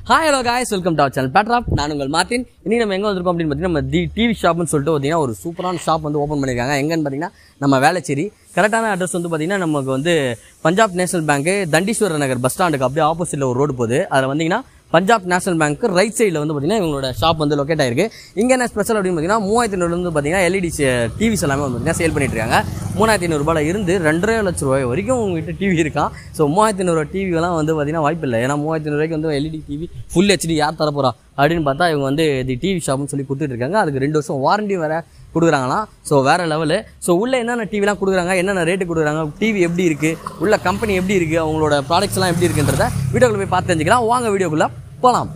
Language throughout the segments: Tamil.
Hi hello guys, welcome to our channel 𝚃𝚑𝚊𝚘𝚘. நான் உங்கள் மார்ட்டின். இன்னைக்கு நம்ம எங்க வந்திருக்கோம் அப்படினு பாத்தீங்கன்னா நம்ம தி டிவி ஷாப்னு சொல்லிட்டு பாத்தீங்கன்னா ஒரு சூப்பரான ஷாப் வந்து ஓபன் பண்ணிருக்காங்க. எங்கன்னு பாத்தீங்கன்னா நம்ம வேளச்சேரி. கரெக்டான அட்ரஸ் வந்து பாத்தீங்கன்னா நமக்கு வந்து Punjab National Bank Dhandeeswara Nagar bus ஸ்டாண்டுக்கு அப்படியே ஆப்போசிட்ல ஒரு ரோடு போகுது. அதுல வந்தீங்கன்னா பஞ்சாப் நேஷனல் பேங்க் ரைட் சைடில் வந்து பார்த்தீங்கன்னா இவங்களோட ஷாப் வந்து லொக்கேட் ஆயிருக்கு. இங்கே என்ன ஸ்பெஷல் அப்படின்னு பார்த்தீங்கன்னா 3500 வந்து பார்த்தீங்கன்னா எல்இடி டிவிஸ் எல்லாமே வந்து பார்த்தீங்கன்னா சேல் பண்ணிட்டு இருக்காங்க. 3500 ரூபாயில இருந்து 2.5 லட்ச ரூபாய் வரைக்கும் உங்ககிட்ட டிவி இருக்கான். ஸோ 3500 டிவிலாம் வந்து பார்த்தீங்கன்னா வாய்ப்பு இல்லை. ஏன்னா 3500 ரூபாய்க்கு வந்து எல்இடி டிவி ஃபுல் ஹெச்டி யார் தரப்போறா அப்படின்னு பார்த்தா இவங்க வந்து தி டிவி ஷாப்னு சொல்லி கொடுத்துட்டு இருக்காங்க. அதுக்கு 2 வருஷம் வாரண்டி வேற கொடுக்குறாங்களாம். ஸோ வேற லெவலு. ஸோ உள்ள என்னென்ன டிவிலாம் கொடுக்குறாங்க, என்னென்ன ரேட்டு கொடுக்குறாங்க, டிவி எப்படி இருக்கு, உள்ள கம்பெனி எப்படி இருக்கு, அவங்களோட ப்ராடக்ட்ஸ் எல்லாம் எப்படி இருக்குன்றத வீடியோக்குள்ள போய் பார்த்து தெரிஞ்சுக்கலாம். வாங்க வீடியோக்குள்ள போலாம்.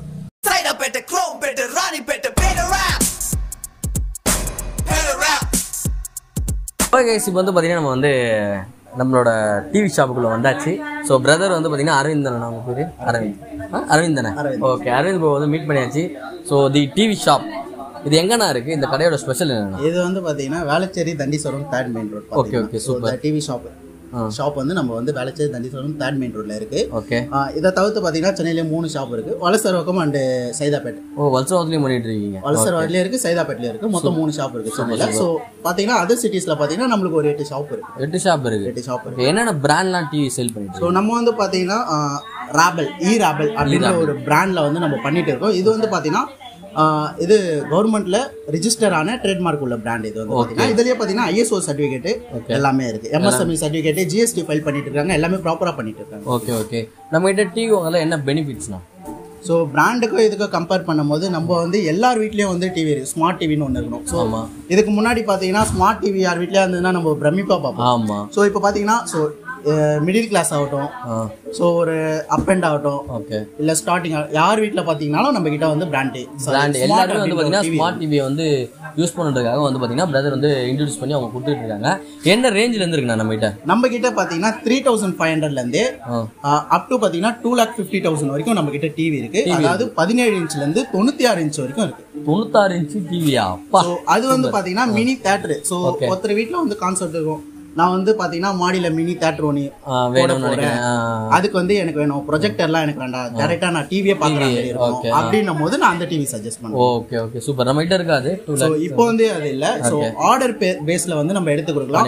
இப்போ வந்து பார்த்தீங்கன்னா நம்ம வந்து நம்மளோட டிவி ஷாப்புக்குள்ள வந்தாச்சு. ஸோ பிரதர் வந்து பார்த்தீங்கன்னா அரவிந்தன், அவங்க பேர் அரவிந்தனை. ஓகே, அரவிந்த் ப்ரோ வந்து மீட் பண்ணியாச்சு. ஸோ தி டிவி ஷாப் இது எங்கண்ணா இருக்கு? இந்த கடையோட ஸ்பெஷல் என்னன்னா இது வந்து பார்த்தீங்கன்னா Velachery Dhandeeswaram 3rd main road. Okay okay super. TV shop வந்து நம்ம வந்து வேளச்சேரி தண்டீஸ்வரம் 3rd மெயின் ரோட்ல இருக்கு. ஓகே, இதை தவிர்த்து பார்த்தீங்கன்னா சென்னையில 3 ஷாப் இருக்கு. வலசரவாக்கம் அண்ட் சைதாப்பேட். வலசரவாக்கத்துலயும் பண்ணிட்டு இருக்கீங்க? வலசரவாக்கத்துலயும் இருக்கு, சைதாப்பேட்லயும் இருக்கு. மொத்தம் 3 ஷாப் இருக்கு சென்னையில. ஸோ பாத்தீங்கன்னா அதர் சிட்டிஸ்ல பாத்தீங்கன்னா நம்மளுக்கு ஒரு 8 ஷாப் இருக்கு. 8 ஷாப் இருக்கு. என்னென்ன பிராண்ட்லாம் டிவி சேல் பண்ணிட்டு? ஸோ நம்ம வந்து பாத்தீங்கன்னா ராபல் அப்படின்ற ஒரு பிராண்ட்ல வந்து நம்ம பண்ணிட்டு இருக்கோம். இது வந்து பாத்தீங்கன்னா இது கவர்மெண்ட்ல ரிஜிஸ்டர் ஆன ட்ரேட்மார்க் உள்ள பிராண்ட். இது வந்து பாத்தீங்கன்னா இதுலயே பாத்தீங்கன்னா ISO சர்டிபிகேட் எல்லாமே இருக்கு. MSME சர்டிபிகேட், GST ஃபைல் பண்ணிட்டு இருக்காங்க. எல்லாமே ப்ராப்பரா பண்ணிட்டு இருக்காங்க. Okay okay. நம்ம கிட்ட டிவி வாங்கல என்ன பெனிஃபிட்ஸ்னா? ஸோ பிராண்டுக்கும் இதுக்கும் கம்பேர் பண்ணும்போது நம்ம வந்து எல்லார் வீட்லயும் வந்து டிவி இருக்கு. ஸ்மார்ட் டிவின்னு ஒன்று இருக்கணும். ஸோ இதுக்கு முன்னாடி பாத்தீங்கன்னா ஸ்மார்ட் டிவி யார் வீட்லயா இருந்ததுன்னா நம்ம பிரமிப்பா பார்ப்போம். ஆமா. ஸோ இப்போ பாத்தீங்கன்னா மிடில் கிளாஸ் ஆகட்டும், ஸோ ஒரு அப் அண்ட் ஆகட்டும், ஓகே, இல்லை ஸ்டார்டிங் யார் வீட்டில் பார்த்தீங்கன்னாலும் நம்ம கிட்ட வந்து பிராண்ட் எல்லாருமே வந்து பார்த்தீங்கன்னா ஸ்மார்ட் டிவியை வந்து யூஸ் பண்ணுறதுக்காக வந்து பார்த்தீங்கன்னா பிரதர் வந்து இன்ட்ரடியூஸ் பண்ணி அவங்க கொடுத்துட்டு இருக்காங்க. என்ன ரேஞ்சில் இருந்து இருக்குண்ணா நம்ம கிட்ட பார்த்தீங்கன்னா 3500லேருந்து அப் டு பார்த்தீங்கன்னா 2,50,000 வரைக்கும் நம்ம கிட்ட டிவி இருக்கு. அதாவது 17 இன்ச்லேருந்து 96 இன்ச் வரைக்கும் இருக்கு. 96 இன்ச் டிவியா? அது வந்து பார்த்தீங்கன்னா மினி தியேட்டர். ஸோ ஒருத்தர் வீட்டில் வந்து கான்செப்ட் இருக்கும், நான் வந்து பாத்தீங்கன்னா மாடியில மினி தியேட்டர் ஒன்று வேணும்னு நினைக்கிறேன், அதுக்கு வந்து எனக்கு வேணும், ப்ரொஜெக்டர்லாம் எனக்கு வேண்டாம், டைரக்டா நான் டிவியே பார்க்கறேன் அப்படின்னும் போது நான் அந்த டிவி சஜஸ்ட் பண்ணுவேன். Okay okay super. நம்ம கிட்ட இருக்காது. ஸோ இப்போ வந்து அது இல்ல. ஸோ ஆர்டர் பேஸ்ல வந்து நம்ம எடுத்து கொடுக்கலாம்.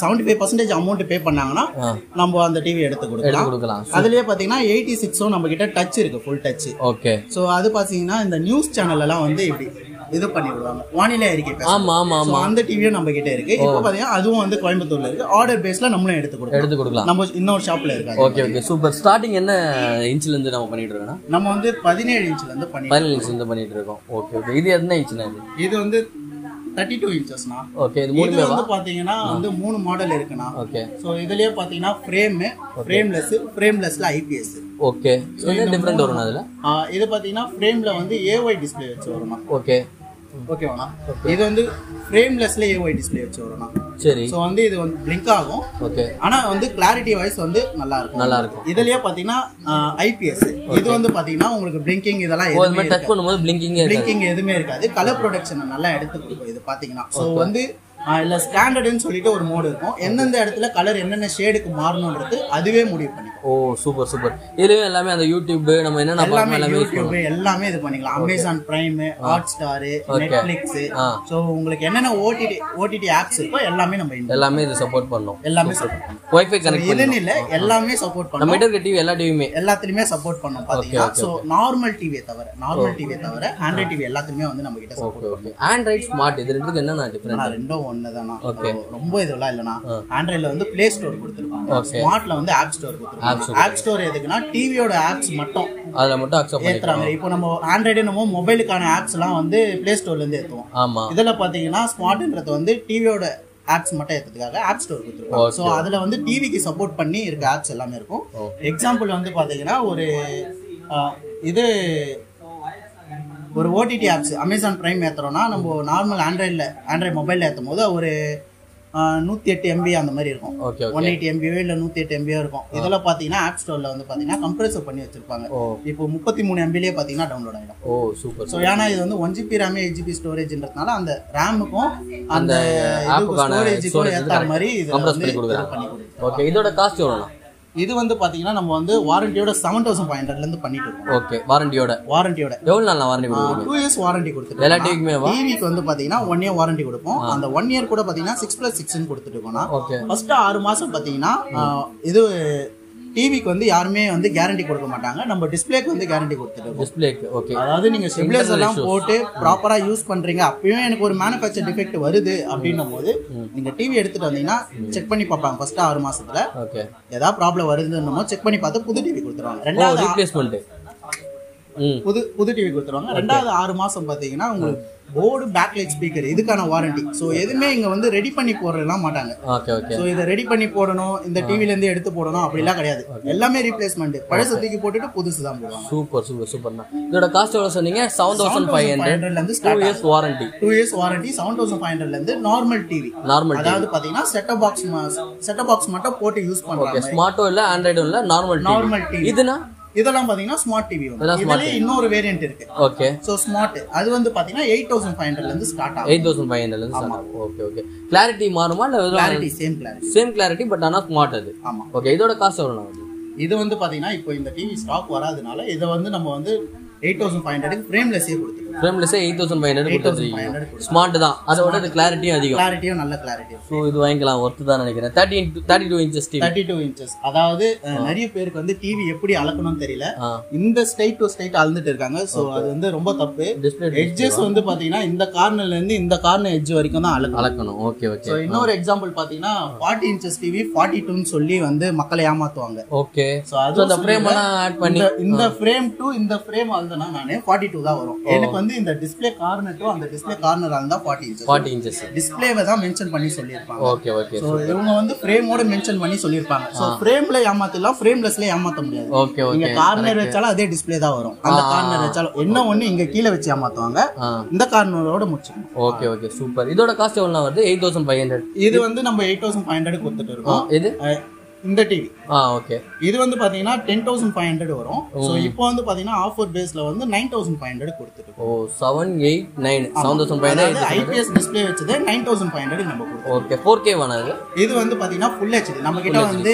75% அமௌண்ட் பே பண்ணாங்கன்னா நம்ம அந்த டிவி எடுத்து கொடுக்கலாம். அதுலயே பாத்தீங்கன்னா 86 நம்ம கிட்ட டச் இருக்கு, ஃபுல் டச். ஓகே. ஸோ அது பாத்தீங்கன்னா இந்த நியூஸ் சேனல் எல்லாம் வந்து இப்படி இது பண்ணி விடுவாங்க, வானிலை அறிக்கை. ஆமா ஆமா ஆமா. அந்த டிவியும் நம்ம கிட்ட இருக்கு. இப்போ பாத்தீங்கன்னா அதுவும் வந்து கோயம்புத்தூர்ல இருக்கு. ஆர்டர் பேஸ்ல நம்மளும் எடுத்து கொடுக்கலாம். நம்ம இன்னொரு ஷாப்ல இருக்கு. Okay okay super. ஸ்டார்டிங் என்ன இன்ச்ல இருந்து நம்ம பண்ணிட்டு இருக்கோம்? நம்ம வந்து 17 இன்ச்ல இருந்து 17 இன்ச்ல இருந்து பண்ணிட்டு இருக்கோம். Okay okay. இது என்ன இன்ச்னா? இது வந்து 32 இன்ச்சஸ்னா. ஓகே. இது மூணுமே வந்து பாத்தீங்கன்னா வந்து 3 மாடல் இருக்குனா. ஓகே. சோ இதுலயே பாத்தீங்கன்னா ஃப்ரேம்லெஸ்ல IPS. ஓகே. என்ன டிஃபரண்ட் வரும் அதுல? இது பாத்தீங்கன்னா ஃப்ரேம்ல வந்து AY டிஸ்ப்ளே வச்சு வரும்னா. ஓகே ஓகேவாண்ணா. இது வந்து ஃப்ரேம்லெஸ்ல AY டிஸ்ப்ளே வச்சு வரும்னா. சரி. சோ வந்து இது வந்து பிளிங்க் ஆகும். ஓகே. ஆனா வந்து கிளாரிட்டி வைஸ் வந்து நல்லா இருக்கும். இதுலயே பாத்தீங்கன்னா IPS. இது வந்து பாத்தீங்கன்னா உங்களுக்கு பிளிங்கிங் இதெல்லாம் எதுவுமே டச் பண்ணும்போது பிளிங்கிங் எதுவுமே இருக்காது. கலர் ப்ரொடக்ஷன் நல்லா எடுத்து கொடுக்கும் இது பாத்தீங்கன்னா. சோ வந்து இல்ல ஸ்டாண்டர்ட்னு சொல்லிட்டு ஒரு மோடு இருக்கும். எந்தெந்த இடத்துல கலர் என்னென்ன ஷேடுக்கு மாறணும்ன்றது அதுவே முடிவு பண்ணிக்கும். Oh super super. இதுலயே எல்லாமே அந்த யூடியூப் நம்ம என்னென்ன எல்லாமே இது பண்ணிக்கலாம். Amazon Prime, Hotstar, Netflix. So உங்களுக்கு என்னென்ன ஓடிடி ஆப்ஸ் இருக்கோ எல்லாமே நம்ம எல்லாமே இது சப்போர்ட் பண்ணோம். எல்லாமே சப்போர்ட் பண்ணோம். வைஃபை கனெக்ட் இதுன்னு இல்ல, எல்லாமே சப்போர்ட் பண்ணோம். நம்ம கிட்ட டிவி எல்லா டிவியுமே எல்லாத்துலயுமே சப்போர்ட் பண்ணோம் பாத்தீங்கன்னா. சோ நார்மல் டிவியை தவிர ஆண்ட்ராய்ட் டிவி எல்லாத்துலயுமே வந்து நம்ம கிட்ட சப்போர்ட் பண்ணுவோம். ஆண்ட்ராய்ட் ஸ்மார்ட் இது ரெண்டுக்கு என்னன்னா டிஃபரன்ஸ்? ரெண்டும் ஒண்ணுதானா. ரொம்ப இதெல்லாம் இல்லனா. ஆண்ட்ராய்ட்ல வந்து பிளே ஸ்டோர் கொடுத்திருப்பாங்க, ஸ்மார்ட்ல வந்து ஆப் ஸ்டோர் கொடுத்திருப்பாங்க. ஆப் ஸ்டோர் எதுக்குன்னா டிவியோட ஆப்ஸ் மட்டும் அதுல மட்டும் அக்செப்ட் ஏத்துறாங்க. இப்போ நம்ம ஆண்ட்ராய்டு நம்ம மொபைலுக்கான ஆப்ஸ் எல்லாம் வந்து பிளே ஸ்டோர்ல இருந்து ஏத்துவோம். ஆமா. இதுல பாத்தீங்கன்னா ஸ்மார்ட்ன்றது வந்து டிவியோட ஆப்ஸ் மட்டும் ஏத்துறதுக்காக ஆப் ஸ்டோர் கொடுத்திருப்பாங்க. சோ அதுல வந்து டிவிக்கு சப்போர்ட் பண்ணி இருக்க ஆப்ஸ் எல்லாமே இருக்கும். எக்ஸாம்பிள் வந்து பாத்தீங்கன்னா இது ஒரு ஓடிடி ஆப்ஸ் அமேசான் பிரைம் ஏத்துறோம்னா நம்ம நார்மல் ஆண்ட்ராய்டு மொபைல்ல ஏத்தும் போது ஒரு 108 MB அந்த மாதிரி இருக்கும். 180 MB இல்ல 108 MB இருக்கும். இதெல்லாம் பாத்தீங்கன்னா ஆப் ஸ்டோர்ல வந்து பாத்தீங்கன்னா கம்ப்ரஸர் பண்ணி வச்சிருப்பாங்க. இப்போ 33 MB லயே பாத்தீங்கன்னா டவுன்லோட் ஆயிடும். ஓ சூப்பர். சோ ஏன்னா இது வந்து 1GB RAM 8GB ஸ்டோரேஜ்ன்றதுனால அந்த ரேமுக்கும் அந்த ஸ்டோரேஜுக்கும் ஏத்த மாதிரி இது கம்ப்ரஸ் பண்ணி கொடுக்குறாங்க. ஓகே. இதோட காஸ்ட் எவ்வளவுனா? இது வந்து பாத்தீங்கன்னா நம்ம வந்து வாரண்டியோட 7500 இருந்து பண்ணிட்டு இருக்கோம். ஓகே, வாரண்டியோட எவ்வளவு நாள் வாரண்டி கொடுப்பீங்க? 2 இயர்ஸ் வாரண்டி கொடுத்துட்டு எல்லா டிவிக்குமேவா? டிவிக்கு வந்து பாத்தீங்கன்னா 1 இயர் வாரண்டி கொடுப்போம். அந்த 1 இயர் கூட பாத்தீங்கன்னா 6+6 ன்னு கொடுத்துட்டு இருக்கோம்னா ஃபர்ஸ்ட் 6 மாசம் பாத்தீங்கன்னா இது டிவிக்கு வந்து யாருமே வந்து கேரண்டி கொடுக்க மாட்டாங்க. நம்ம டிஸ்ப்ளேக்கு வந்து கேரண்டி கொடுத்துட்டோம். டிஸ்ப்ளேக்கு ஓகே. அதாவது நீங்க ஸ்டெபிலைசர் எல்லாம் போட்டு ப்ராப்பரா யூஸ் பண்றீங்க, அப்பயும் எனக்கு ஒரு மேனுஃபேக்சர் டிஃபெக்ட் வருது அப்படின்னும் போது நீங்க டிவி எடுத்துட்டு வந்தீங்கன்னா செக் பண்ணி பார்ப்பாங்க. ஃபர்ஸ்ட் 6 மாசத்துல ஓகே ஏதாவது ப்ராப்ளம் வருதுன்னமோ செக் பண்ணி பார்த்து புது டிவி கொடுத்துருவாங்க. ரெண்டாவது ரீப்ளேஸ்மென்ட் புது டிவி கொடுத்துருவாங்க. ரெண்டாவது 6 மாசம் பாத்தீங்கன்னா உங்களுக்கு போர்டு பேக்லைட் ஸ்பீக்கர் இதுக்கான வாரண்டி. சோ எதுவுமே இங்க வந்து ரெடி பண்ணி போடலாம் மாட்டாங்க. Okay okay. சோ இத ரெடி பண்ணி போடணும், இந்த டிவில இருந்து எடுத்து போடணும் அப்படிலாம் கிடையாது. எல்லாமே ரீப்ளேஸ்மென்ட். பழைய தூக்கி போட்டுட்டு புதுசு தான் போடுவாங்க. சூப்பர் சூப்பர் சூப்பர்ண்ணா. இதோட காஸ்ட் எவ்வளவு சொன்னீங்க? 7500 ல இருந்து 2 இயர்ஸ் வாரண்டி. 2 இயர்ஸ் வாரண்டி 7500 ல இருந்து நார்மல் டிவி. அதாவது பாத்தீங்கன்னா செட்டப் பாக்ஸ் மட்டும் போட்டு யூஸ் பண்றாங்க. ஓகே, ஸ்மார்ட்டோ இல்ல ஆண்ட்ராய்டோ இல்ல நார்மல் டிவி. இதுனா இதெல்லாம் பாத்தீங்கன்னா ஸ்மார்ட் டிவி வந்து இதுல இன்னொரு வேரியன்ட் இருக்கு. ஓகே. சோ ஸ்மார்ட் அது வந்து பாத்தீங்கன்னா 8500 ல இருந்து ஸ்டார்ட் ஆகும். 8500 ல இருந்து ஸ்டார்ட் ஆகும். Okay okay. கிளாரிட்டி மாறுமா இல்ல கிளாரிட்டி சேம் கிளாரிட்டி பட் ஆனா ஸ்மார்ட் அது. ஆமா. ஓகே, இதோட காஸ்ட் எவ்வளவு? இது வந்து பாத்தீங்கன்னா இப்போ இந்த டிவி ஸ்டாக் வராதனால இத வந்து நம்ம வந்து 8500 க்கு ஃப்ரேம்லெஸ்ஸே கொடுத்துருக்கோம். ஃப்ரேம்லெஸ்ஸே 8500 கொடுத்துருக்கீங்க. ஸ்மார்ட் தான், அதோட இது கிளாரிட்டியும் அதிகம். கிளாரிட்டியும் நல்ல கிளாரிட்டி. சோ இது வாங்கிக்கலாம், ஒர்த் தான் நினைக்கிறேன். 32 இன்ச்சஸ் டிவி. 32 இன்ச்சஸ். அதாவது நிறைய பேருக்கு வந்து டிவி எப்படி அளக்கணும்னு தெரியல. இந்த ஸ்ட்ரைட் டு ஸ்ட்ரைட் அளந்துட்டு இருக்காங்க. சோ அது வந்து ரொம்ப தப்பு. எட்ஜஸ் வந்து பாத்தீங்கன்னா இந்த கார்னர்ல இருந்து இந்த கார்னர் எட்ஜ் வரைக்கும் தான் அளக்கணும். Okay okay. சோ இன்னொரு எக்ஸாம்பிள் பாத்தீங்கன்னா 40 இன்ச்சஸ் டிவி 42 ன்னு சொல்லி வந்து மக்களை ஏமாத்துவாங்க. ஓகே. சோ அது அந்த ஃப்ரேம் எல்லாம் ஆட் பண்ணி இந்த ஃப்ரேம் டு இந்த ஃப்ரேம் அளந்தனா நானே 42 தான் வரும். எனக்கு வந்து இந்த டிஸ்ப்ளே கார்னர் டு அந்த டிஸ்ப்ளே கார்னர் அளந்தா 40 இன்ச்சஸ். டிஸ்ப்ளேவை தான் மென்ஷன் பண்ணி சொல்லிருப்பாங்க. Okay okay. சோ இவங்க வந்து ஃப்ரேமோட மென்ஷன் பண்ணி சொல்லிருப்பாங்க. சோ ஃப்ரேம்ல ஏமாத்தலாம், ஃப்ரேம்லெஸ்ல ஏமாத்த முடியாது. Okay okay. நீங்க கார்னர் வச்சாலும் அதே டிஸ்ப்ளே தான் வரும். அந்த கார்னர் வச்சாலும் என்ன ஒண்ணு இங்க கீழ வச்சு ஏமாத்துவாங்க, இந்த கார்னரோட முடிச்சிடணும். Okay okay super. இதோட காஸ்ட் எவ்வளவு வருது? 8500. இது வந்து நம்ம 8500 கொடுத்துட்டு இருக்கோம். இது இந்த டிவி. ஓகே. இது வந்து பாத்தீங்கன்னா 10500 வரும். சோ இப்போ வந்து பாத்தீங்கன்னா ஆஃபர் பேஸ்ல வந்து 9500 கொடுத்துட்டு. ஓ 789 7500 ஐபிஎஸ் டிஸ்ப்ளே வச்சது 9500 நம்ம கொடுத்தோம். ஓகே. 4K வானது. இது வந்து பாத்தீங்கன்னா ஃபுல் HD. நம்ம கிட்ட வந்து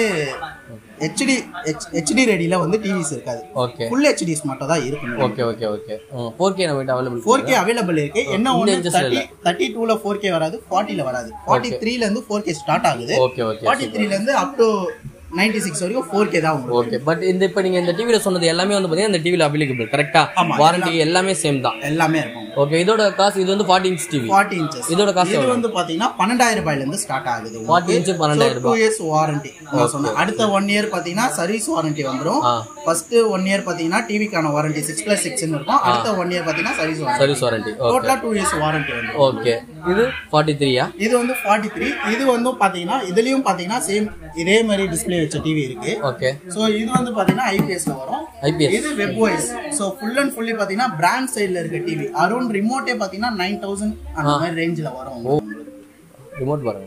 HD ரெடில வந்து டிவிஸ் இருக்காது. ஓகே. ஃபுல் HDs மட்டும் தான் இருக்கு. Okay okay okay. 4K நம்ம கிட்ட அவேilable. 4K அவேilable இருக்கு. என்ன ஒன்னு 32 ல 4K வராது, 40 ல வராது. 43 ல இருந்து 4K ஸ்டார்ட் ஆகுது. Okay okay. 43 ல இருந்து அப் டு 96 வரைக்கும் 4K தான் உங்களுக்கு. ஓகே. பட் இந்த இப்ப நீங்க இந்த டிவில சொன்னது எல்லாமே வந்து பாத்தீங்கன்னா இந்த டிவில அவேilable கரெக்ட்டா? வாரண்டி எல்லாமே சேம் தான். எல்லாமே இருக்கும். ஓகே. இதோட காஸ்ட் இது வந்து 40 இன்ச் டிவி. 40 இன்ச்சஸ். இதோட காஸ்ட் இது வந்து பாத்தீங்கன்னா 12000 ரூபாயில இருந்து ஸ்டார்ட் ஆகுது. 40 இன்ச் 12000 ரூபாய். 2 இயர்ஸ் வாரண்டி நான் சொன்னேன். அடுத்த 1 இயர் பாத்தீங்கன்னா சர்வீஸ் வாரண்டி வந்துரும். ஃபர்ஸ்ட் 1 இயர் பாத்தீங்கன்னா டிவிக்கான வாரண்டி 6+6 ன்னு இருக்கும். அடுத்த 1 இயர் பாத்தீங்கன்னா சர்வீஸ் வாரண்டி. டோட்டலா 2 இயர்ஸ் வாரண்டி வந்துரும். ஓகே. இது 43 இது வந்து 43. இது வந்து பாத்தீங்கன்னா இதுலயும் பாத்தீங்கன்னா சேம் இதே மாதிரி டிஸ்ப்ளே வச்ச டிவி இருக்கு. ஓகே. சோ இது வந்து பாத்தீங்கன்னா ஐபிஎஸ் ல வரும். இது web voice. So full and fully பாத்தீங்கன்னா பிராண்ட் சைடுல இருக்க டிவி. அரௌண்ட் ரிமோட்டே பாத்தீங்கன்னா 9000 அந்த மாதிரி ரேஞ்சில வரும். ரிமோட் பாருங்க.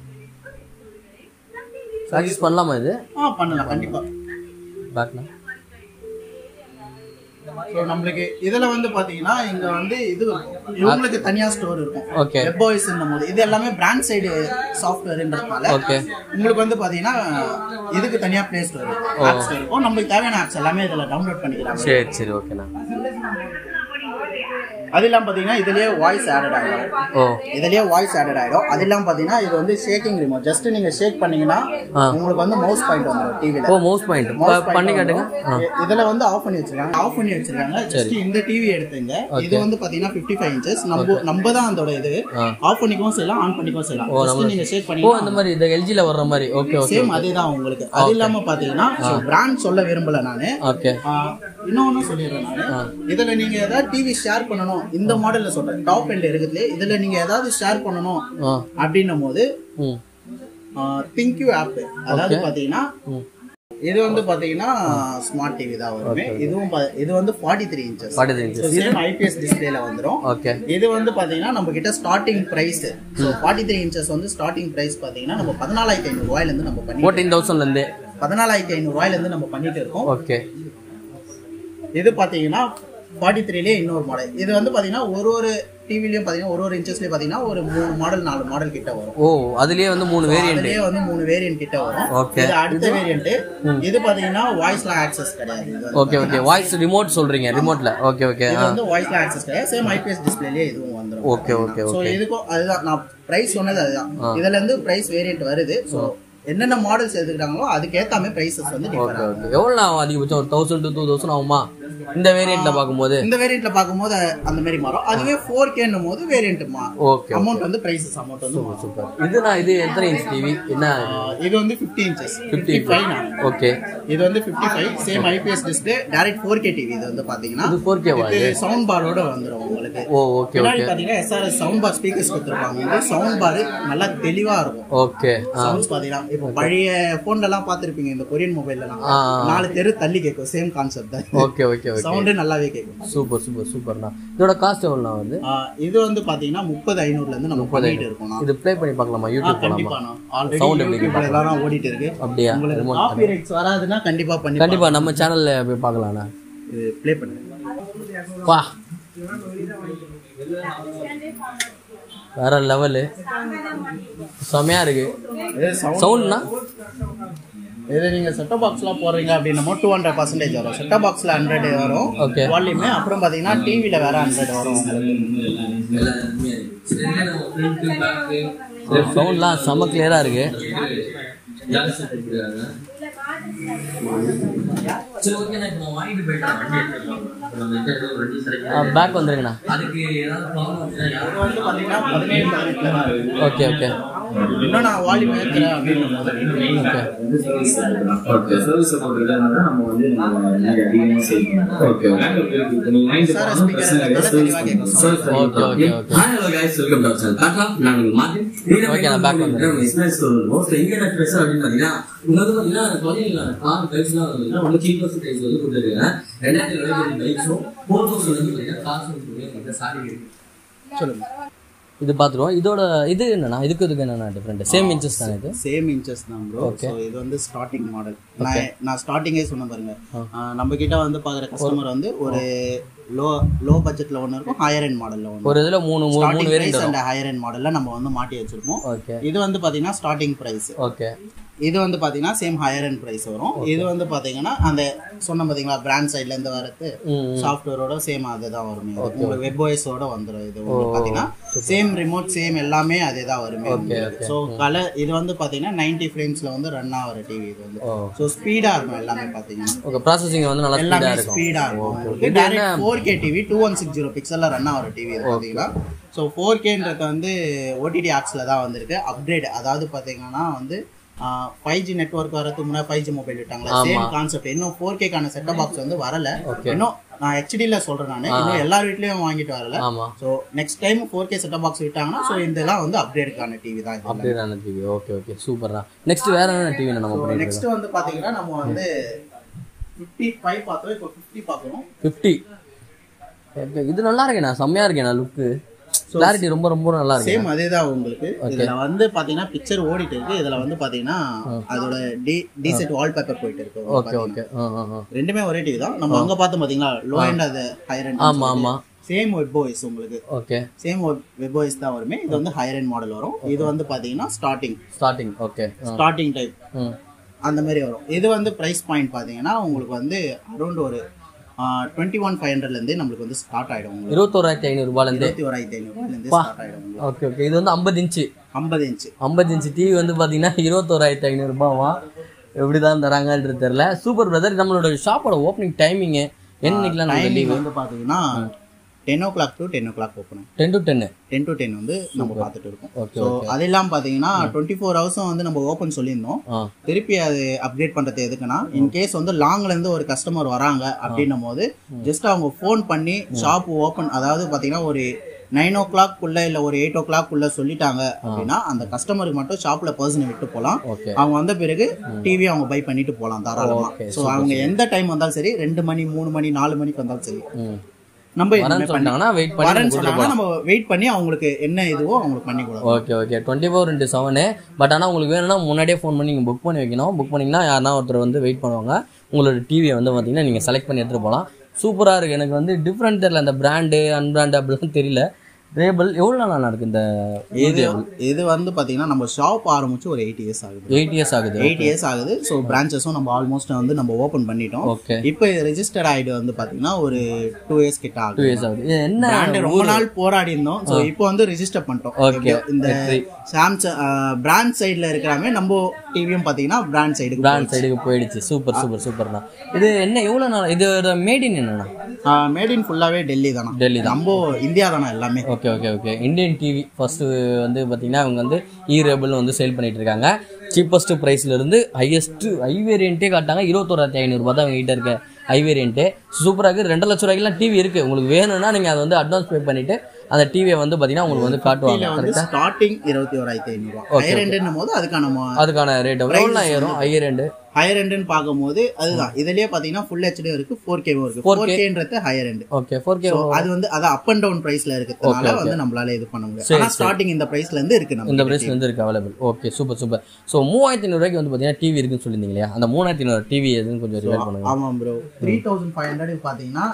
சர்வீஸ் பண்ணலாமா இது? பண்ணலாம் கண்டிப்பா. பாக்கனா சோ நமக்கு இதுல வந்து பாத்தீங்கன்னா இங்க வந்து இது உங்களுக்கு தனியா ஸ்டோர் இருக்கும். ஓகே. வெப் வாய்ஸ் என்னமோது இது எல்லாமே பிராண்ட் சைடு சாஃப்ட்வேர்ன்றதால ஓகே உங்களுக்கு வந்து பாத்தீங்கன்னா இதுக்கு தனியா ப்ளே ஸ்டோர் இருக்கும். நமக்கு தேவையான ஆப்ஸ் எல்லாமே இதல டவுன்லோட் பண்ணிக்கலாம். சரி சரி ஓகேண்ணா. அதெல்லாம் பாத்தீங்கன்னா இதுலயே வாய்ஸ் ஆடட் ஆயிடும். இதுலயே வாய்ஸ் ஆடட் ஆயிடும். அதெல்லாம் பாத்தீங்கன்னா இது வந்து ஷேக்கிங் ரிமோட். ஜஸ்ட் நீங்க ஷேக் பண்ணீங்கன்னா உங்களுக்கு வந்து மவுஸ் பாயிண்ட் வந்துரும் டிவில. மவுஸ் பாயிண்ட் பண்ணி காட்டுங்க. இதல வந்து ஆஃப் பண்ணி வச்சிருக்காங்க. ஜஸ்ட் இந்த டிவி எடுத்துங்க. இது வந்து பாத்தீங்கன்னா 55 இன்ச்சஸ். நம்ம தான் அதோட இது ஆஃப் பண்ணிக்கவும் செய்யலாம், ஆன் பண்ணிக்கவும் செய்யலாம். ஜஸ்ட் நீங்க ஷேக் பண்ணி அந்த மாதிரி இந்த LG ல வர்ற மாதிரி. Okay okay. சேம் அதே தான் உங்களுக்கு. அது இல்லாம பாத்தீங்கன்னா பிராண்ட் சொல்ல விரும்பல நானு. ஓகே. இன்னொன்னு சொல்லிடுறேன் நானு. இதல நீங்க ஏதாவது டிவி ஷேர் பண்ணனும், இந்த மாடல்ல சொல்றேன், டாப் எண்ட் இருக்குதுல, இதுல நீங்க ஏதாவது ஷேர் பண்ணனும் அப்படின்னும் போது ThinkU ஆப். அதாவது பாத்தீங்கன்னா இது வந்து பாத்தீங்கன்னா ஸ்மார்ட் டிவி தான் வருமே. இது வந்து 43 இன்ச்சஸ். 43 இன்ச்சஸ். சேம் ஐபிஎஸ் டிஸ்ப்ளேல வந்துரும். ஓகே. இது வந்து பாத்தீங்கன்னா நம்ம கிட்ட ஸ்டார்டிங் பிரைஸ். சோ 43 இன்ச்சஸ் வந்து ஸ்டார்டிங் பிரைஸ் பாத்தீங்கன்னா நம்ம 14500 ரூபாயில இருந்து நம்ம பண்ணி 14000 ல இருந்து 14500 ரூபாயில இருந்து நம்ம பண்ணிட்டு இருக்கோம். ஓகே. இது பாத்தீங்கன்னா 43 லே இன்னொரு மாடல். இது வந்து பாத்தீங்கன்னா ஒரு டிவிலயும் பாத்தீங்கன்னா ஒரு இன்ச்சஸ்லயே பாத்தீங்கன்னா ஒரு 3 மாடல் 4 மாடல் கிட்ட வரும். ஓ அதுலயே வந்து 3 வேரியன்ட். அதுலயே வந்து 3 வேரியன்ட் கிட்ட வரும். இது அடுத்த வேரியன்ட். இது பாத்தீங்கன்னா வாய்ஸ்ல ஆக்சஸ் கிடையாது. ஓகே ஓகே வாய்ஸ் ரிமோட் சொல்றீங்க ரிமோட்ல. ஓகே ஓகே இது வந்து வாய்ஸ்ல ஆக்சஸ் கிடையாது. சேம் ஐபிஎஸ் டிஸ்ப்ளேலயே இதுவும் வந்துரும். ஓகே ஓகே சோ இதுக்கும் அதுதான் நான் பிரைஸ் சொன்னது அதுதான். இதுல இருந்து பிரைஸ் வேரியன்ட் வருது. சோ என்னென்ன மாடல்ஸ் எடுத்துக்கிட்டாங்களோ அதுக்கு ஏத்தாமே பிரைசஸ் வந்து டிஃபர் ஆகும். எவ்வளவு ஆகும் அதிகபட்சம் ஒரு 1000 to 2000 ஆகுமா இந்த வேரியன்ட்ல பாக்கும்போது? இந்த வேரியன்ட்ல பாக்கும்போது அந்த மாதிரி மாறும். அதுவே 4K ன்னும்போது வேரியன்ட் மாறும். ஓகே அமௌண்ட் வந்து பிரைசஸ் அமௌண்ட் வந்து சூப்பர். இது எத்தனை இன்ச் டிவி? என்ன இது வந்து 50 இன்ச்சஸ் 55. ஓகே இது வந்து 55 same IPS display direct 4K TV. இது வந்து பாத்தீங்கன்னா இது 4K வா? இது சவுண்ட் பாரோட வந்துரும் உங்களுக்கு. ஓ ஓகே ஓகே பாத்தீங்கன்னா SRS சவுண்ட் பார் ஸ்பீக்கர்ஸ் கொடுத்திருப்பாங்க. இந்த சவுண்ட் பார் நல்லா தெளிவா இருக்கும். ஓகே சவுண்ட்ஸ் பாத்தீங்கன்னா இப்போ பழைய போன்ல எல்லாம் பாத்திருப்பீங்க இந்த கொரியன் மொபைல்ல எல்லாம் 4 தெரு தள்ளி கேக்கும். சேம் கான்செப்ட் தான். ஓகே ஓகே ஓகே சவுண்ட் நல்லாவே கேக்கும். சூப்பர் சூப்பர் சூப்பர்ண்ணா. இதோட காஸ்ட் எவ்வளவுனா வந்து? இது வந்து பாத்தீங்கன்னா 30,500 ல இருந்து நம்ம பண்ணிட்டு இருக்கோம். இது ப்ளே பண்ணி பார்க்கலாமா யூடியூப் போலாமா? கண்டிப்பா ஆல்ரெடி சவுண்ட் எப்படி எல்லாரும் ஓடிட்டு இருக்கு. அப்படியே உங்களுக்கு காப்பிரைட்ஸ் வராதுன்னா கண்டிப்பா பண்ணி கண்டிப்பா நம்ம சேனல்ல போய் பார்க்கலாம்ண்ணா. இது ப்ளே பண்ணுங்க. வா வேற லெவல் செமையா இருக்கு. சவுண்ட்னா இது நீங்க செட்டப் பாக்ஸ்லாம் போடுறீங்க அப்படின்னா 200% வரும். செட்டப் பாக்ஸ்ல 100 வரும் வால்யூம். அப்புறம் பாத்தீங்கன்னா டிவில வேற 100 வரும். சவுண்ட்லாம் செம கிளியரா இருக்கு. பேக் வந்துருங்கண்ணா. ஓகே ஓகே இன்னும் நான் வால்யூம் ஏத்துறேன் அப்படின்னா ஓகே சர்வீஸ் சப்போர்ட் இல்லனா நம்ம வந்து அதிகமா செய்யணும். Okay okay hello guys welcome to channel பேக்லாப். நான் மார்ட்டின். ஓகே நான் பேக் வந்துறேன். எக்ஸ்பிரஸ் சொல்றோம். எங்க ஸ்பெஷல் அப்படினு பாத்தீங்கன்னா உங்களுக்கு பாத்தீங்கன்னா கொரியன்ல கார் பிரைஸ்லாம் வந்து ரொம்ப சீப்பஸ்ட் பிரைஸ் வந்து கொடுத்துருக்காங்க. 2020 பைக்ஸோ 4000 வந்து பாத்தீங்கன்னா காசு வந்து சாரி இருக்கு. சொல்லுங்க. இது பாத்துறோம். இதோட இது என்னன்னா இதுக்கு என்னன்னா டிஃபரண்ட்? சேம் இன்ச்சஸ் தானே? இது சேம் இன்ச்சஸ் தான் ப்ரோ. சோ இது வந்து ஸ்டார்டிங் மாடல். நான் ஸ்டார்டிங்கே சொன்ன பாருங்க. நம்ம கிட்ட வந்து பாக்குற கஸ்டமர் வந்து ஒரு லோ பட்ஜெட்ல ஒன்னு இருக்கும், ஹையர் எண்ட் மாடல்ல ஒன்னு. ஒரு இதுல மூணு வேரியன்ட் அந்த ஹையர் எண்ட் மாடல்ல நம்ம வந்து மாட்டி வச்சிருப்போம். இது வந்து பாத்தீங்கன்னா ஸ்டார்டிங் பிரைஸ். ஓகே இது வந்து பாத்தீங்கன்னா சேம் ஹையர் எண்ட் பிரைஸ் வரும். இது வந்து பாத்தீங்கன்னா அந்த சொன்ன பாத்தீங்களா பிராண்ட் சைடுல இருந்து வரது சாஃப்ட்வேரோட சேம் அதுதான் வரும். உங்களுக்கு வெப் ஓஎஸோட வந்துரும். இது வந்து பாத்தீங்கன்னா சேம் ரிமோட் சேம் எல்லாமே அதேதான் வரும். சோ கலர் இது வந்து பாத்தீங்கன்னா 90 ஃப்ரேம்ஸ்ல வந்து ரன் ஆகுற டிவி. இது வந்து சோ ஸ்பீடா இருக்கும் எல்லாமே பாத்தீங்கன்னா. ஓகே ப்ராசசிங் வந்து நல்லா ஸ்பீடா இருக்கும். ஸ்பீடா இருக்கும். இது டைரக்ட் 4K டிவி 2160 பிக்சல்ல ரன் ஆகுற டிவி இது பாத்தீங்கன்னா. சோ 4Kன்றது வந்து OTT ஆப்ஸ்ல தான் வந்திருக்கு. அப்கிரேட் அதாவது பாத்தீங்கன்னா வந்து 5G நெட்வொர்க் வரதுக்கு முன்னாடி 5G மொபைல் விட்டாங்களா சேம் கான்செப்ட். இன்னும் 4K கான செட்டப் பாக்ஸ் வந்து வரல. இன்னும் நான் HDல சொல்றேன் நான். இன்னும் எல்லார் வீட்லயும் வாங்கிட்டு வரல. So next time 4K setup box விட்டாங்கன்னா சோ இதெல்லாம் வந்து அப்கிரேட்கான டிவி தான். அப்கிரேடான டிவி. ஓகே ஓகே சூப்பர்டா. நெக்ஸ்ட் வேற என்ன டிவி நம்ம பண்ணிருக்கோம்? நெக்ஸ்ட் வந்து பாத்தீங்கன்னா நம்ம வந்து 55 பார்த்தோம். இப்போ 50 பார்க்கறோம். 50 ஓகே இது நல்லா இருக்கேனா? செமையா இருக்கேனா? லுக் கிளாரிட்டி ரொம்ப ரொம்ப நல்லா இருக்கு. சேம் அதேதான் உங்களுக்கு. இதுல வந்து பாத்தீங்கன்னா பிக்சர் ஓடிட்டு இருக்கு. இதுல வந்து பாத்தீங்கன்னா அதோட டீசெட் வால்பேப்பர் போயிட்டு இருக்கு. ஓகே ஓகே ரெண்டுமே ஒரே டிவி தான். நம்ம அங்க பார்த்தோம் பாத்தீங்களா லோ எண்ட் அது ஹையர் எண்ட். ஆமா ஆமா சேம் வெப் ஓஎஸ் உங்களுக்கு. ஓகே சேம் வெப் ஓஎஸ் தான் வருமே. இது வந்து ஹையர் எண்ட் மாடல் வரும். இது வந்து பாத்தீங்கன்னா ஸ்டார்டிங் ஓகே ஸ்டார்டிங் டைப் அந்த மாதிரி வரும். இது வந்து பிரைஸ் பாயிண்ட் பாத்தீங்கன்னா உங்களுக்கு வந்து அரௌண்ட் ஒரு 21,500 ல இருந்து நமக்கு வந்து ஸ்டார்ட் ஆயிடும். 21,500 ரூபாயில இருந்து 21,500 ல இருந்து ஸ்டார்ட் ஆயிடும். ஓகே ஓகே இது வந்து 50 இன்ச் டிவி வந்து பாத்தீங்கன்னா 21,500 ரூபாவா? எப்படிதான் தராங்கன்றது தெரியல. Super brother. நம்மளோட ஷாப்போட ஓப்பனிங் டைமிங் என்னைக்குலாம் டைமிங் வந்து பாத்தீங்கன்னா 10 o'clock to 10 o'clock open. 10 to 10 வந்து நம்ம பார்த்துட்டு இருக்கோம். ஸோ அதெல்லாம் பார்த்தீங்கன்னா 24 hours வந்து நம்ம ஓப்பன் சொல்லியிருந்தோம். திருப்பி அது அப்டேட் பண்ணுறது எதுக்குன்னா இன்கேஸ் வந்து லாங்லேருந்து ஒரு கஸ்டமர் வராங்க அப்படின்னும் போது ஜஸ்ட் அவங்க ஃபோன் பண்ணி ஷாப் ஓப்பன் அதாவது பார்த்தீங்கன்னா ஒரு 9 o'clock இல்லை ஒரு 8 o'clock சொல்லிட்டாங்க அப்படின்னா அந்த கஸ்டமருக்கு மட்டும் ஷாப்ல பர்சனை விட்டு போகலாம். அவங்க வந்த பிறகு டிவி அவங்க பை பண்ணிட்டு போகலாம் தாராளமா. ஸோ அவங்க எந்த டைம் வந்தாலும் சரி 2 மணி 3 மணி 4 மணிக்கு வந்தாலும் சரி நம்ம வெயிட் பண்ணி அவங்களுக்கு என்ன இதுவோ அவங்களுக்கு பண்ணி கொடுக்கலாம். Okay okay 24/7. பட் ஆனால் உங்களுக்கு வேணும்னா முன்னாடியே ஃபோன் பண்ணி நீங்கள் புக் பண்ணி வைக்கணும். புக் பண்ணிங்கன்னா யாருன்னா ஒருத்தர் வந்து வெயிட் பண்ணுவாங்க. உங்களோட டிவியை வந்து பார்த்தீங்கன்னா நீங்கள் செலக்ட் பண்ணி எடுத்துகிட்டு போகலாம். சூப்பராக இருக்குது. எனக்கு வந்து டிஃப்ரெண்ட் தெரியல. அந்த பிராண்டு அன்பிராண்டு அப்படிலாம் தெரியல. ரேபிள் எவ்வளவு நாளா இருக்கு இந்த இது வந்து பாத்தீங்கன்னா நம்ம ஷாப் ஆரம்பிச்சு ஒரு 8 இயர்ஸ் ஆகுது. 8 இயர்ஸ் ஆகுது. ஸோ பிரான்ச்சஸும் நம்ம ஆல்மோஸ்ட் வந்து நம்ம ஓபன் பண்ணிட்டோம். இப்போ ரெஜிஸ்டர்ட் ஆயிடு வந்து பாத்தீங்கன்னா ஒரு 2 இயர்ஸ் கிட்ட ஆகுது. என்ன ரொம்ப நாள் போராடி இருந்தோம். ஸோ இப்போ வந்து ரெஜிஸ்டர் பண்ணிட்டோம். இந்த சாம்சங் பிராண்ட் சைடுல இருக்கிறாமே நம்ம டிவியும் பாத்தீங்கன்னா பிராண்ட் சைடுக்கு போயிடுச்சு. சூப்பர் சூப்பர் சூப்பர்ண்ணா. இது என்ன எவ்வளவு நாள் இது மேட் இன் என்னன்னா? மேட் இன் ஃபுல்லாவே டெல்லி தானா? டெல்லி தான். நம்ம இந்தியா தானா எல்லாமே. Okay okay okay. Indian TV first வந்து பாத்தீங்கன்னா அவங்க வந்து ரேபிள் வந்து சேல் பண்ணிட்டு இருக்காங்க. சீப்பஸ்ட் பிரைஸ்ல இருந்து ஹையஸ்ட் ஹை வேரியன்ட்டே காட்டாங்க. 21,500 ரூபாய் தான் அவங்க கிட்ட இருக்க ஹை வேரியன்ட்டு. சூப்பராக இருக்குது. 2 லட்ச ரூபாய்க்குலாம் டிவி இருக்கு. உங்களுக்கு வேணும்னா நீங்க அதை வந்து அட்வான்ஸ் பே பண்ணிட்டு அந்த டிவியை வந்து பாத்தீங்கன்னா உங்களுக்கு வந்து காட்டுவாங்க. ஸ்டார்டிங் 21,500 ரூபாய். ஹையர் எண்ட்னும் போது அதுக்கான ரேட் எவ்வளவு ஏறும்? ஹையர் எண்ட்னு பாக்கும்போது அதுதான். இதுலயே பாத்தீங்கன்னா ஃபுல் ஹெச்டி இருக்கு, 4K இருக்கு. 4Kன்றது ஹையர் எண்ட். ஓகே 4K அது வந்து அது அப் அண்ட் டவுன் பிரைஸ்ல இருக்குதுனால வந்து நம்மளால இது பண்ண முடியாது. ஆனா ஸ்டார்டிங் இந்த பிரைஸ்ல இருந்து இருக்கு. நம்ம இந்த பிரைஸ்ல இருந்து இருக்கு available. Okay super super. So 3500 ரூபாய்க்கு வந்து பாத்தீங்கன்னா டிவி இருக்குன்னு சொல்லிருந்தீங்க இல்லையா? அந்த 3500 டிவி எதுன்னு கொஞ்சம் ரிவைல் பண்ணுங்க. ஆமா ப்ரோ. 3500 பாத்தீங்கன்னா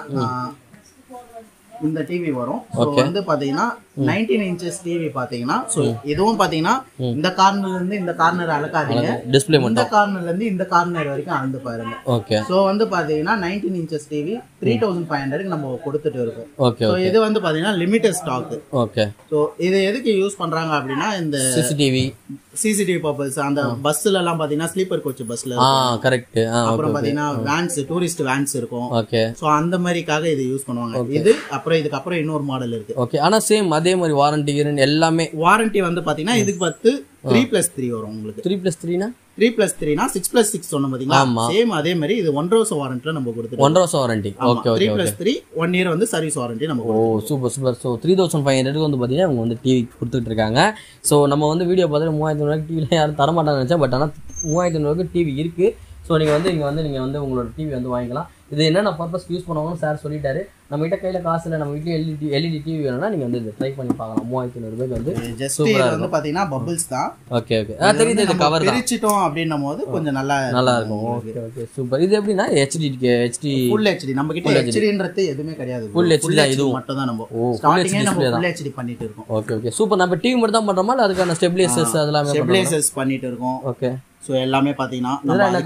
இந்த டிவி வரும். ஸோ வந்து பாத்தீங்கன்னா 19 inches டிவி பாத்தீங்கன்னா ஸோ இதுவும் பாத்தீங்கன்னா இந்த கார்னர்ல இருந்து இந்த கார்னர் அளக்காதீங்க. டிஸ்ப்ளே இந்த கார்னர்ல இருந்து இந்த கார்னர் வரைக்கும் அளந்து பாருங்க. ஓகே. ஸோ வந்து பாத்தீங்கன்னா 19 inches டிவி 3500 நம்ம கொடுத்துட்டு இருக்கோம். ஓகே. ஸோ இது வந்து பாத்தீங்கன்னா லிமிட்டட் ஸ்டாக். ஓகே. ஸோ இது எதுக்கு யூஸ் பண்றாங்க அப்படின்னா இந்த சிசிடிவி பர்பஸ். அந்த பஸ்ல எல்லாம் பாத்தீங்கன்னா ஸ்லீப்பர் கோச் பஸ்ல கரெக்ட். அப்புறம் பாத்தீங்கன்னா வேன்ஸ் டூரிஸ்ட் வேன்ஸ் இருக்கும். ஓகே. ஸோ அந்த மாதிரிக்காக இது யூஸ் பண்ணுவாங்க. இது அப்புறம் இதுக்கப்புறம் இன்னொரு மாடல் இருக்கு. ஓகே. ஆனா சேம் அதே மாதிரி வாரண்டி எல்லாமே. வாரண்டி வந்து பாத்தீங்கன்னா இதுக்கு 3+3 வரும் உங்களுக்கு. 3+3னா 3+3னா 6+6 சொன்ன பாத்தீங்களா? சேம் அதே மாதிரி இது 1 வருஷம் வாரண்டில நம்ம கொடுத்துட்டோம். 1 வருஷம் வாரண்டி. Okay okay. 3+3 1 இயர் வந்து சர்வீஸ் வாரண்டி நம்ம. Oh super super. சோ 3500 வந்து பாத்தீங்கன்னா அவங்க வந்து டிவி கொடுத்துட்டு இருக்காங்க. சோ நம்ம வந்து வீடியோ பார்த்துட்டு 3500 ரூபாய்க்கு டிவில யாரும் தர மாட்டாங்கன்னு நினைச்சேன். பட் ஆனா 3500 ரூபாய்க்கு டிவி இருக்கு. ஸோ நீங்கள் வந்து நீங்க வந்து உங்களோட டிவி வந்து வாங்கிக்கலாம். இது என்னென்ன பர்பஸ் யூஸ் பண்ணுவாங்கன்னு சார் சொல்லிட்டாரு. நம்ம கிட்ட கையில் காசு இல்லை, நம்ம வீட்டில் எல்இடி டிவி வேணும்னா நீங்கள் வந்து இதை ட்ரை பண்ணி பார்க்கலாம். 3500 ரூபாய்க்கு வந்து சூப்பராக வந்து பார்த்தீங்கன்னா பபிள்ஸ் தான். Okay okay. தெரியுது. இது கவர் பிரிச்சிட்டோம் அப்படின்னும் போது கொஞ்சம் நல்லா இருக்கும். Okay okay super. இது எப்படின்னா ஹெச்டி ஃபுல் ஹெச்டி. நம்ம கிட்ட ஹெச்டின்றது எதுவுமே கிடையாது. ஃபுல் ஹெச்டி தான். இது மட்டும் தான் நம்ம ஸ்டார்டிங்கே நம்ம ஃபுல் ஹெச்டி பண்ணிட்டு இருக்கோம். Okay okay super. நம்ம டிவி மட்டும் தான் பண்றோமா இல்ல அதுக்கான ஸ்டெபிலைசர்ஸ் அதெல்லாம் பண்ணிட்டு இருக்கோம். ஓகே. ஸோ எல்லாமே பார்த்தீங்கன்னா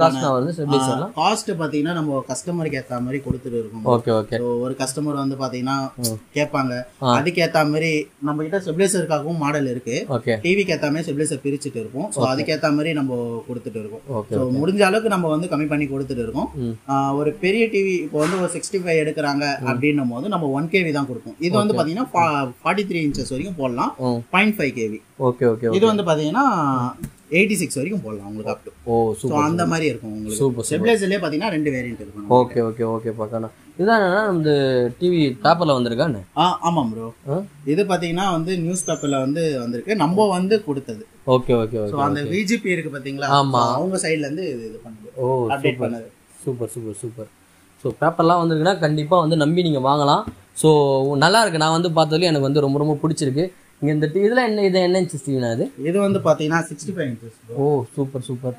காஸ்ட் பார்த்தீங்கன்னா நம்ம கஸ்டமருக்கு ஏற்ற மாதிரி கொடுத்துட்டு இருக்கோம். Okay okay. ஒரு கஸ்டமர் வந்து பார்த்தீங்கன்னா கேட்பாங்க, அதுக்கேற்ற மாதிரி நம்ம கிட்ட ஸ்டெபிலைசருக்காகவும் மாடல் இருக்கு. டிவிக்கு ஏற்ற மாதிரி ஸ்டெபிலைசர் பிரிச்சுட்டு இருக்கோம். ஸோ அதுக்கேற்ற மாதிரி நம்ம கொடுத்துட்டு இருக்கோம். ஸோ முடிஞ்ச அளவுக்கு நம்ம வந்து கம்மி பண்ணி கொடுத்துட்டு இருக்கோம். ஒரு பெரிய டிவி இப்போ வந்து ஒரு 65 எடுக்கிறாங்க அப்படின்னும் போது நம்ம 1 kV தான் கொடுப்போம். இது வந்து பார்த்தீங்கன்னா 43 inches வரைக்கும் போடலாம். 0.5 kV. Okay okay. இது வந்து பார்த்தீங்கன்னா 86 வரைக்கும் போடலாம் உங்களுக்கு அப் டு. O super. அந்த மாதிரி இருக்கும் உங்களுக்கு. சூப்பர். ஸ்டெபிலைசர்லயே பாத்தீங்கன்னா 2 வேரியன்ட் இருக்கும். ஓகே ஓகே ஓகே பார்க்கணும். இதான் நம்ம டிவி பேப்பர்ல வந்திருக்கானே? ஆமா ப்ரோ. இது பாத்தீங்கன்னா வந்து நியூஸ் பேப்பர்ல வந்து வந்திருக்கு. நம்ம வந்து கொடுத்தது. Okay okay okay. சோ அந்த விஜிபி இருக்கு பாத்தீங்களா? ஆமா. அவங்க சைடுல இருந்து இது பண்ணுது. ஓ அப்டேட் பண்ணது. Super super super. ஸோ பேப்பர்லாம் வந்திருக்குன்னா கண்டிப்பாக வந்து நம்பி நீங்கள் வாங்கலாம். ஸோ நல்லா இருக்கு. நான் வந்து பார்த்ததுலேயும் எனக்கு வந்து ரொம்ப ரொம்ப பிடிச்சிருக்கு. இங்கே இந்த இதில் என்ன இன்ச்சஸ் டிவினா? இது வந்து பார்த்தீங்கன்னா 65 inches. ஓ சூப்பர் சூப்பர்.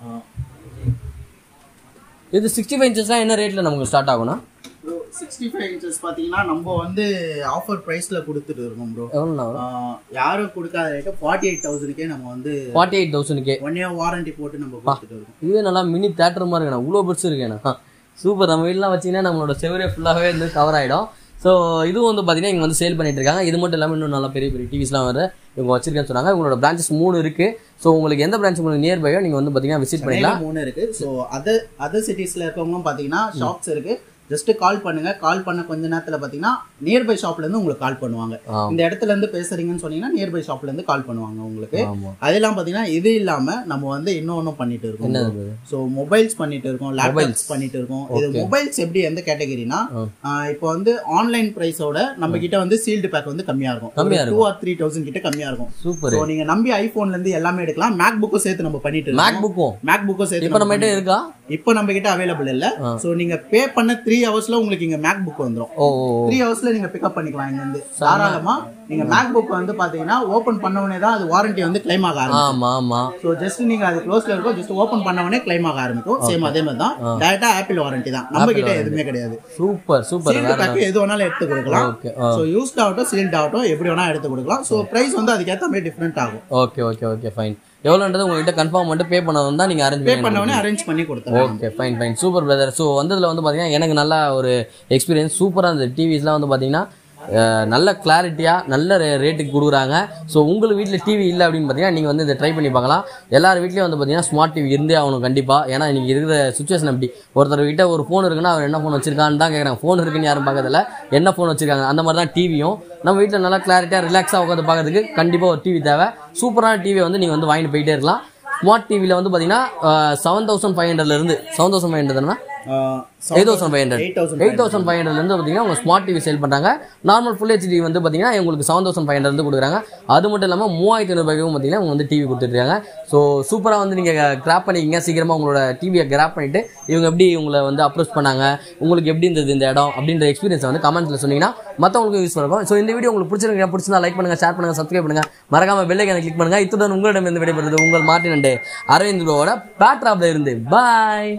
இது 65 inchesலாம் என்ன ரேட்டில் நமக்கு ஸ்டார்ட் ஆகும்னா? 65 inches பார்த்தீங்கன்னா நம்ம வந்து ஆஃபர் ப்ரைஸில் கொடுத்துட்டு இருக்கோம் ப்ரோ. எவ்வளோ? யாரும் கொடுக்காத ரேட்டு 48,000க்கே நம்ம வந்து 48,000க்கே 1 year வாரண்டி போட்டு நம்ம கொடுத்துட்டு இருக்கோம். இதுவே நல்லா மினி தேட்டர் மாதிரி இருக்கேண்ணா. இவ்வளோ பெருசு இருக்கேண்ணா. சூப்பர். நம்ம வீடெலாம் வச்சிங்கன்னா நம்மளோட செவரே ஃபுல்லாகவே வந்து கவர் ஆகிடும். ஸோ இதுவும் வந்து பார்த்தீங்கன்னா இங்கே வந்து சேல் பண்ணிட்டு இருக்காங்க. இது மட்டும் இல்லாமல் இன்னும் நல்லா பெரிய பெரிய டிவிஸ்லாம் வர இவங்க வச்சிருக்கேன்னு சொன்னாங்க. உங்களோட பிரான்ச்சஸ் 3 இருக்கு. ஸோ உங்களுக்கு எந்த பிரான்ச் உங்களுக்கு நியர்பையோ நீங்கள் வந்து பார்த்தீங்கன்னா விசிட் பண்ணிக்கலாம். 3 இருக்கு. ஸோ அதர் சிட்டிஸ்ல இருக்கவங்களும் பார்த்தீங்கன்னா ஷாப்ஸ் இருக்கு. ஜஸ்ட் கால் பண்ணுங்க. கால் பண்ண கொஞ்ச நேரத்துல பாத்தீங்கன்னா நியர்பை ஷாப்ல இருந்து உங்களுக்கு கால் பண்ணுவாங்க. இந்த இடத்துல இருந்து பேசுறீங்கன்னு சொன்னீங்கன்னா நியர்பை ஷாப்ல இருந்து கால் பண்ணுவாங்க உங்களுக்கு. அதெல்லாம் பாத்தீங்கன்னா இது இல்லாம நம்ம வந்து இன்னொன்னு பண்ணிட்டு இருக்கோம். சோ மொபைல்ஸ் பண்ணிட்டு இருக்கோம், லேப்டாப்ஸ் பண்ணிட்டு இருக்கோம். இது மொபைல்ஸ் எப்படி எந்த கேட்டகரினா இப்போ வந்து ஆன்லைன் பிரைஸோட நம்ம கிட்ட வந்து சீல்டு பேக் வந்து கம்மியா இருக்கும். 2 or 3,000 கிட்ட கம்மியா இருக்கும். சூப்பர். சோ நீங்க நம்பி ஐபோன்ல இருந்து எல்லாமே எடுக்கலாம். மேக்புக்கும் சேர்த்து நம்ம பண்ணிட்டு இருக்கோம். மேக்புக்கும் சேர்த்து இப்போ நம்ம கிட்ட இருக்கா? இப்போ நம்ம கிட்ட அவைலபிள் இல்ல. சோ நீங்க பே பண்ண 3 3 ஹவர்ஸ்ல உங்களுக்கு இங்க மேக் புக் வந்துரும் 3 ஹவர்ஸ்ல நீங்க பிக்கப் பண்ணிக்கலாம் இங்க இருந்து தாராளமா நீங்க மேக் புக் வந்து பாத்தீங்கன்னா ஓபன் பண்ண உடனே தான் அது வாரண்டி வந்து கிளைம் ஆக ஆரம்பிக்கும் ஆமா சோ ஜஸ்ட் நீங்க அது க்ளோஸ்ல இருக்கும் ஜஸ்ட் ஓபன் பண்ண உடனே கிளைம் ஆக ஆரம்பிக்கும் சேம் அதே மாதிரி தான் டைரக்டா ஆப்பிள் வாரண்டி தான் நம்ம கிட்ட எதுவுமே கிடையாது சூப்பர் எது வேணாலும் எடுத்து கொடுக்கலாம் சோ யூஸ்ட் ஆகட்டும் சீல்ட் ஆகட்டும் எப்படி வேணா எடுத்து கொடுக்கலாம் சோ பிரைஸ் வந்து அதுக்கு ஏத்த மாதிரி டிஃபரெண்ட் ஆகும் ஓகே ஃபைன் எவ்வளோன்றது உங்ககிட்ட கன்ஃபார்ம் பண்ணிட்டு பே பண்ணதும் தான் நீங்கள் அரேஞ்ச் பண்ணி கொடுத்தோம் okay fine super brother so வந்ததில் வந்து பார்த்தீங்கன்னா எனக்கு நல்ல ஒரு எக்ஸ்பீரியன்ஸ் சூப்பராக இருந்தது டிவிஸ்லாம் வந்து பார்த்தீங்கன்னா நல்ல கிளாரிட்டியாக நல்ல ரேட்டுக்கு கொடுக்குறாங்க ஸோ உங்களுக்கு வீட்டில் டிவி இல்லை அப்படின்னு பார்த்தீங்கன்னா நீங்கள் வந்து இதை ட்ரை பண்ணி பார்க்கலாம் எல்லார் வீட்லேயும் வந்து பார்த்தீங்கன்னா ஸ்மார்ட் டிவி இருந்தே ஆகணும் கண்டிப்பாக ஏன்னா இன்றைக்கி இருக்கிற சுச்சுவேஷன் அப்படி ஒருத்தர் கிட்ட ஒரு ஃபோன் இருக்குன்னா அவர் என்ன ஃபோன் வச்சிருக்கான்னு தான் கேட்குறாங்க ஃபோன் இருக்குன்னு யாரும் பார்க்கறதில்ல என்ன ஃபோன் வச்சிருக்காங்க அந்த மாதிரி தான் டிவியும் நம்ம வீட்டில் நல்லா கிளாரிட்டியாக ரிலாக்ஸாக உட்காந்து பார்க்கறதுக்கு கண்டிப்பாக ஒரு டிவி தேவை சூப்பரான டிவியை வந்து நீங்கள் வந்து வாங்கிட்டு போயிட்டே இருக்கலாம் ஸ்மார்ட் டிவியில் வந்து பார்த்தீங்கன்னா 7500 7500 8,500 பார்த்தீங்கன்னா உங்க ஸ்மார்ட் டிவி சேல் பண்றாங்க நார்மல் ஃபுல் ஹெச்டி வந்து பார்த்தீங்கன்னா உங்களுக்கு 7,500 கொடுக்குறாங்க அது மட்டும் இல்லாமல் 3,500 ரூபாய்க்கும் பார்த்தீங்கன்னா அவங்க வந்து டிவி கொடுத்துருக்காங்க ஸோ சூப்பராக வந்து நீங்கள் கிராப் பண்ணிக்கிங்க சீக்கிரமாக உங்களோட டிவியை கிராப் பண்ணிட்டு இவங்க எப்படி உங்களை வந்து அப்ரோச் பண்ணாங்க உங்களுக்கு எப்படி இருந்தது இந்த இடம் அப்படின்ற எக்ஸ்பீரியன்ஸ் வந்து கமெண்ட்ஸில் சொன்னீங்கன்னா மற்றவங்களுக்கு யூஸ் பண்ணுவோம் ஸோ இந்த வீடியோ உங்களுக்கு பிடிச்சிருந்தா லைக் பண்ணுங்க ஷேர் பண்ணுங்க சப்ஸ்கிரைப் பண்ணுங்க மறக்காம பெல் ஐகானை கிளிக் பண்ணுங்க இத்துடன் உங்களிடம் இருந்து விடைபெறுவது உங்கள் மார்ட்டின் அண்ட் அரவிந்த் ப்ரோவோட பேட்ராப்ல இருந்து பாய்.